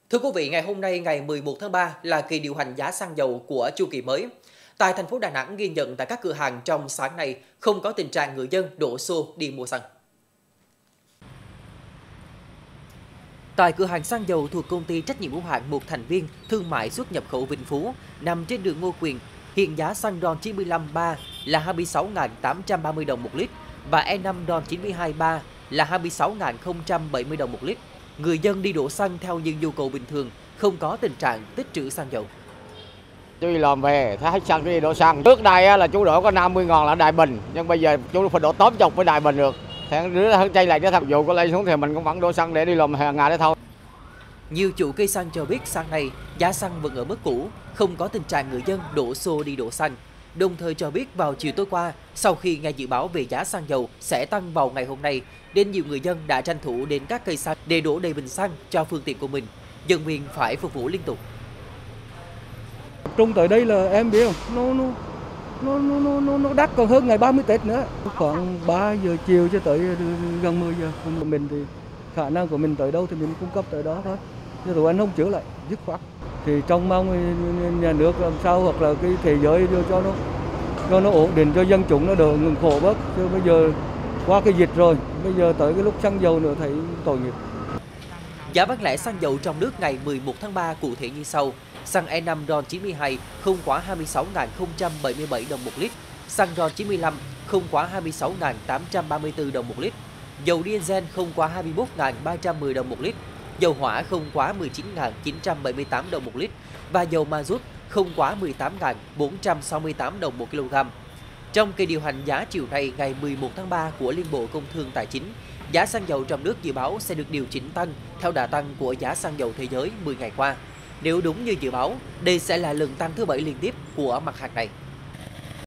Thưa quý vị, ngày hôm nay ngày 11 tháng 3 là kỳ điều hành giá xăng dầu của chu kỳ mới. Tại thành phố Đà Nẵng ghi nhận tại các cửa hàng trong sáng nay không có tình trạng người dân đổ xô đi mua xăng. Tại cửa hàng xăng dầu thuộc công ty trách nhiệm hữu hạn một thành viên thương mại xuất nhập khẩu Vĩnh Phú nằm trên đường Ngô Quyền, hiện giá xăng RON 95-3 là 26.830 đồng một lít và E5 RON 92-3 là 26.070 đồng một lít. Người dân đi đổ xăng theo những nhu cầu bình thường, không có tình trạng tích trữ xăng dầu. Chú đi làm về, thấy hết xăng đi đổ xăng. Trước đây là chú đổ có 50.000 là Đại Bình, nhưng bây giờ chú phải đổ 80 với Đại Bình được. Thế nữa chay lại cái thằng dù có lên xuống thì mình cũng vẫn đổ xăng để đi làm hàng ngày đấy thôi. Nhiều chủ cây xăng cho biết sáng nay giá xăng vẫn ở mức cũ, không có tình trạng người dân đổ xô đi đổ xăng. Đồng thời cho biết vào chiều tối qua, sau khi nghe dự báo về giá xăng dầu sẽ tăng vào ngày hôm nay, nên nhiều người dân đã tranh thủ đến các cây xăng để đổ đầy bình xăng cho phương tiện của mình, dân nguyên phải phục vụ liên tục. Trung tới đây là em biết không, nó đắt còn hơn ngày 30 Tết nữa. Khoảng 3 giờ chiều cho tới gần 10 giờ. Mình thì khả năng của mình tới đâu thì mình cung cấp tới đó thôi. Chứ tụi anh không chữa lại, dứt khoát. Thì trong mong nhà nước làm sao hoặc là cái thế giới cho nó ổn định, cho dân chúng nó đỡ ngừng khổ bớt. Chứ bây giờ qua cái dịch rồi, bây giờ tới cái lúc xăng dầu nữa thấy tội nghiệp. Giá bán lẻ xăng dầu trong nước ngày 11 tháng 3 cụ thể như sau. Xăng E5 RON 92 không quá 26.077 đồng một lít, xăng RON 95 không quá 26.834 đồng một lít, dầu diesel không quá 21.310 đồng một lít, dầu hỏa không quá 19.978 đồng một lít và dầu ma rút không quá 18.468 đồng một kg. Trong kỳ điều hành giá chiều nay ngày 11 tháng 3 của Liên Bộ Công Thương Tài chính, giá xăng dầu trong nước dự báo sẽ được điều chỉnh tăng theo đà tăng của giá xăng dầu thế giới 10 ngày qua. Nếu đúng như dự báo, đây sẽ là lần tăng thứ 7 liên tiếp của mặt hàng này.